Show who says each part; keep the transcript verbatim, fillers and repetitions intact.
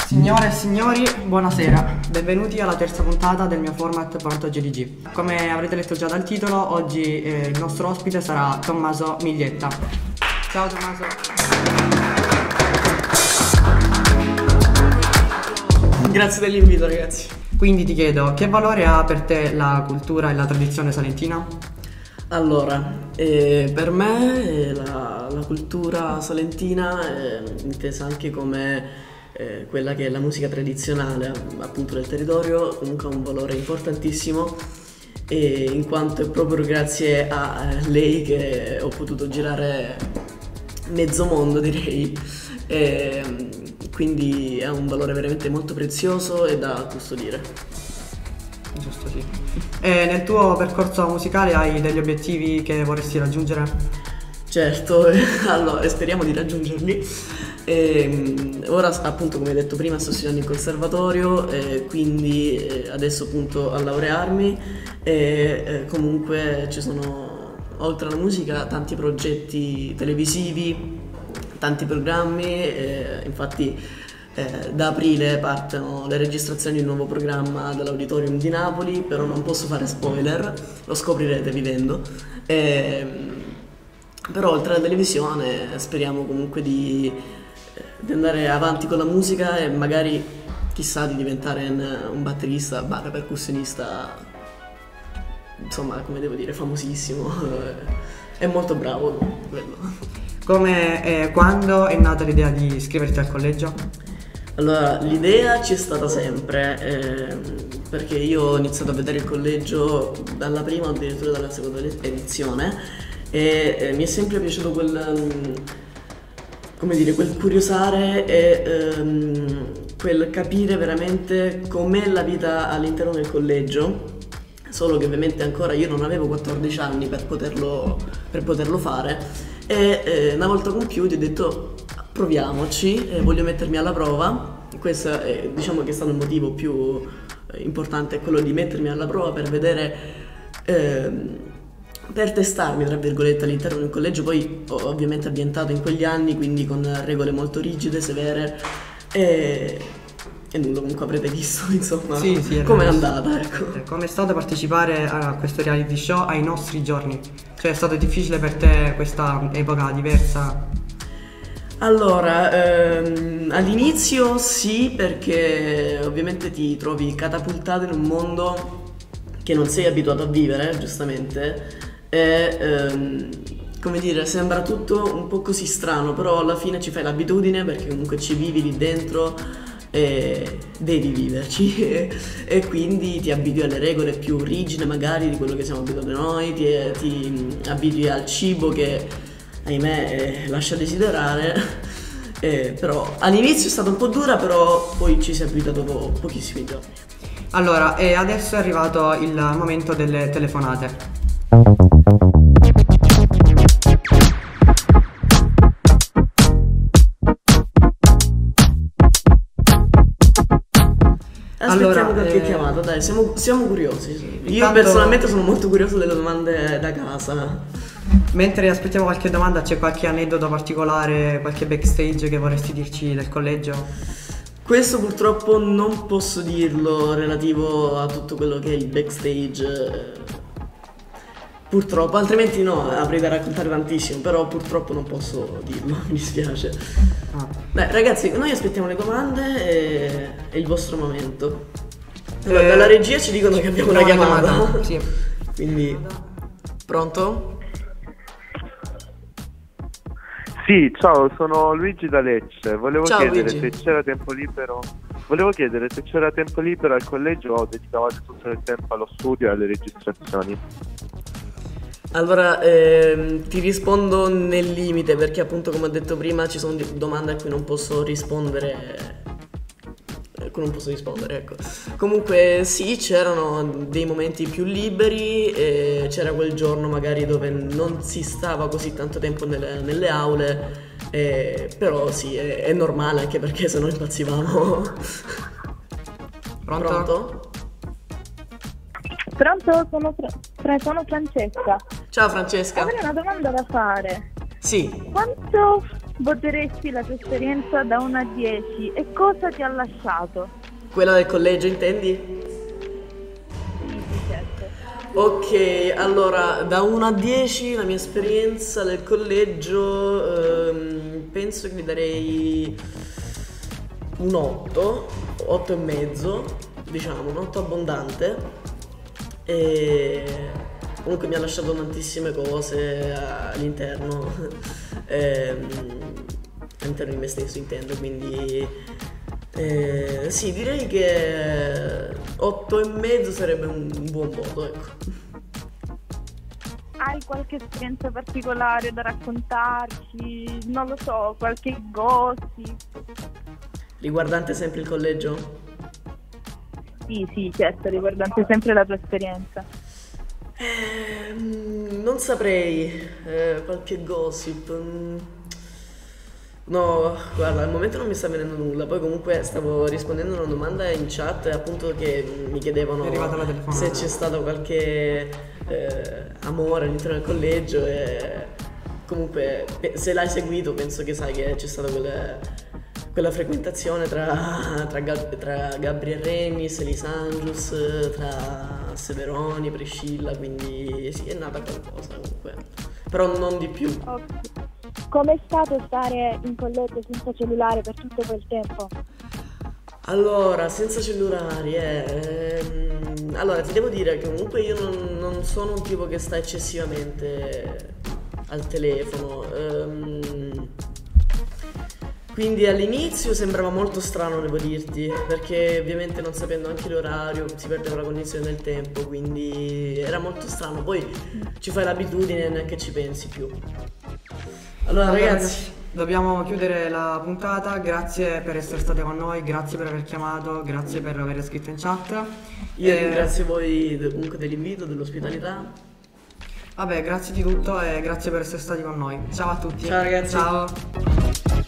Speaker 1: Signore e signori, buonasera, benvenuti alla terza puntata del mio format Pronto G D G. Come avrete letto già dal titolo, oggi eh, il nostro ospite sarà Tommaso Miglietta. Ciao Tommaso.
Speaker 2: Grazie dell'invito, ragazzi.
Speaker 1: Quindi ti chiedo, che valore ha per te la cultura e la tradizione salentina?
Speaker 2: Allora, eh, per me eh, la, la cultura salentina è intesa anche come eh, quella che è la musica tradizionale appunto del territorio, comunque ha un valore importantissimo, e in quanto è proprio grazie a eh, lei che ho potuto girare mezzo mondo, direi, e, quindi ha un valore veramente molto prezioso e da custodire.
Speaker 1: Giusto, sì. E nel tuo percorso musicale hai degli obiettivi che vorresti raggiungere?
Speaker 2: Certo, allora speriamo di raggiungerli. E, ora appunto, come hai detto prima, sto studiando in conservatorio, e quindi eh, adesso appunto a laurearmi, e eh, comunque ci sono, oltre alla musica, tanti progetti televisivi, tanti programmi, e, infatti Eh, da aprile partono le registrazioni di un nuovo programma dell'Auditorium di Napoli, però non posso fare spoiler, lo scoprirete vivendo. Eh, però oltre alla televisione speriamo comunque di, di andare avanti con la musica e magari, chissà, di diventare un, un batterista, barra percussionista, insomma, come devo dire, famosissimo. È molto bravo quello.
Speaker 1: Come e quando è nata l'idea di iscriverti al collegio?
Speaker 2: Allora, l'idea c'è stata sempre, eh, perché io ho iniziato a vedere il collegio dalla prima o addirittura dalla seconda edizione, e eh, mi è sempre piaciuto quel, um, come dire, quel curiosare e um, quel capire veramente com'è la vita all'interno del collegio, solo che ovviamente ancora io non avevo quattordici anni per poterlo, per poterlo fare, e eh, una volta compiuti ho detto: proviamoci, eh, voglio mettermi alla prova. Questo è, diciamo che è stato il motivo più importante, è quello di mettermi alla prova per vedere, eh, per testarmi tra virgolette all'interno del collegio, poi ovviamente ambientato in quegli anni, quindi con regole molto rigide, severe, e, e nulla, comunque avrete visto insomma
Speaker 1: sì, sì,
Speaker 2: come è andata, ecco.
Speaker 1: Come è stato partecipare a questo reality show ai nostri giorni? Cioè, è stato difficile per te questa epoca diversa?
Speaker 2: Allora, ehm, all'inizio sì, perché ovviamente ti trovi catapultato in un mondo che non sei abituato a vivere, giustamente, e ehm, come dire, sembra tutto un po' così strano, però alla fine ci fai l'abitudine perché comunque ci vivi lì dentro e devi viverci e, e quindi ti abitui alle regole più rigide magari di quello che siamo abituati noi, ti, ti abitui al cibo che, ahimè, eh, lascia desiderare, eh, però all'inizio è stata un po' dura, però poi ci si è abituato dopo pochissimi giorni.
Speaker 1: Allora, e adesso è arrivato il momento delle telefonate.
Speaker 2: Aspettiamo
Speaker 1: Allora,
Speaker 2: qualche
Speaker 1: eh,
Speaker 2: chiamata, dai, siamo, siamo curiosi. Io
Speaker 1: intanto,
Speaker 2: personalmente sono molto curioso delle domande da casa.
Speaker 1: mentre aspettiamo qualche domanda, c'è qualche aneddoto particolare, qualche backstage che vorresti dirci del collegio?
Speaker 2: Questo purtroppo non posso dirlo relativo a tutto quello che è il backstage, purtroppo, altrimenti no, avrei da raccontare tantissimo, però purtroppo non posso dirlo, mi dispiace.
Speaker 1: Ah.
Speaker 2: Beh, ragazzi, noi aspettiamo le domande e, e il vostro momento. Allora,
Speaker 1: Eh,
Speaker 2: dalla regia ci dicono che abbiamo una chiamata.
Speaker 1: chiamata, sì.
Speaker 2: Quindi, pronto?
Speaker 3: Sì, ciao, sono Luigi da Lecce. Volevo
Speaker 2: Ciao,
Speaker 3: chiedere
Speaker 2: Luigi.
Speaker 3: se c'era tempo libero. Volevo chiedere se c'era tempo libero al collegio o dedicavate tutto il tempo allo studio e alle registrazioni.
Speaker 2: Allora, ehm, ti rispondo nel limite perché appunto, come ho detto prima, ci sono di- domande a cui non posso rispondere, a cui non posso rispondere, ecco. Comunque sì, c'erano dei momenti più liberi, e c'era quel giorno magari dove non si stava così tanto tempo nelle, nelle aule, eh, però sì, è, è normale, anche perché se no impazzivamo.
Speaker 1: Pronto?
Speaker 2: Pronto?
Speaker 4: Pronto? Sono, Fra- Fra- sono Francesca.
Speaker 2: Ciao Francesca.
Speaker 4: Avrei una domanda da fare.
Speaker 2: Sì.
Speaker 4: Quanto voteresti la tua esperienza da uno a dieci e cosa ti ha lasciato?
Speaker 2: Quella del collegio, intendi?
Speaker 4: Sì, sì, certo.
Speaker 2: Ok, allora da uno a dieci la mia esperienza del collegio, ehm, penso che gli darei un otto, otto e mezzo, diciamo, un otto abbondante. E comunque mi ha lasciato tantissime cose all'interno, ehm, all'interno di me stesso intendo, quindi eh, sì, direi che otto e mezzo sarebbe un buon voto, ecco.
Speaker 4: Hai qualche esperienza particolare da raccontarci? Non lo so, qualche gossip?
Speaker 2: Riguardante sempre il collegio?
Speaker 4: Sì, sì, certo, riguardante sempre la tua esperienza.
Speaker 2: Eh, non saprei, eh, qualche gossip. mm, No, guarda, al momento non mi sta venendo nulla. Poi comunque stavo rispondendo a una domanda in chat, appunto, che mi chiedevano
Speaker 1: È arrivata la telefonata.
Speaker 2: se c'è stato qualche eh, amore all'interno del collegio e comunque pe- se l'hai seguito penso che sai che c'è stata quella, quella frequentazione tra, tra, Gab- tra Gabriel Remis, Elisangius, tra Severoni, Priscilla, quindi sì, è nata qualcosa comunque, però non di più.
Speaker 4: Ok.
Speaker 5: Com'è stato stare in collegio senza cellulare per tutto quel tempo?
Speaker 2: Allora, senza cellulari, eh, ehm, allora ti devo dire che comunque io non, non sono un tipo che sta eccessivamente al telefono, ehm, quindi all'inizio sembrava molto strano, devo dirti, perché ovviamente non sapendo anche l'orario si perdeva la cognizione del tempo, quindi era molto strano, poi ci fai l'abitudine e neanche ci pensi più. Allora ragazzi,
Speaker 1: dobbiamo chiudere la puntata. Grazie per essere state con noi, grazie per aver chiamato, grazie per aver scritto in chat.
Speaker 2: io
Speaker 1: E-
Speaker 2: ringrazio voi de- comunque dell'invito, dell'ospitalità.
Speaker 1: Vabbè, grazie di tutto e grazie per essere stati con noi. Ciao a tutti.
Speaker 2: Ciao, ragazzi.
Speaker 1: Ciao.